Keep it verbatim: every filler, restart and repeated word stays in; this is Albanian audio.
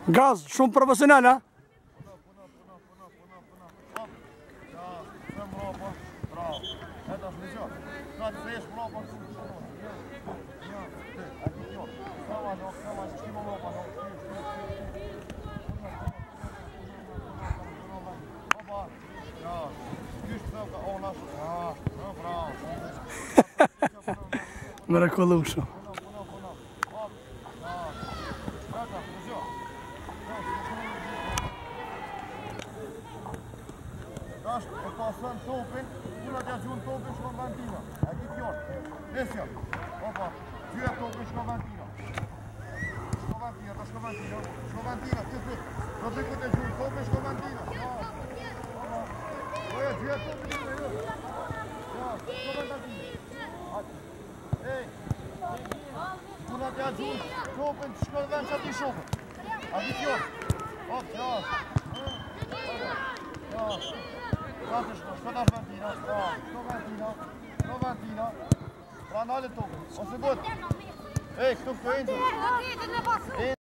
Gaz, shumë profesional, ha? Miraculoso. Tash e pasën topin, una t'ja gjun topin shkon Vantina. E ki fjord. Nesja. Opa, gjyja topin shkon Vantina. Shkon Vantina, ta shkon Vantina. Shkon Vantina, ty ty. Do të këtë e gjun topin shkon Vantina. Opa. Oja, gjyja topin i me ju. Ja, shkon Vantina. Ej. Una t'ja gjun topin shkon vend që ti shokën. A ki fjord. Op, ja. Ja. Shko, shko tash Vantina, shko Vantina, shko Vantina, pra nale tokën, ose bot. Ej, këtu këtu e në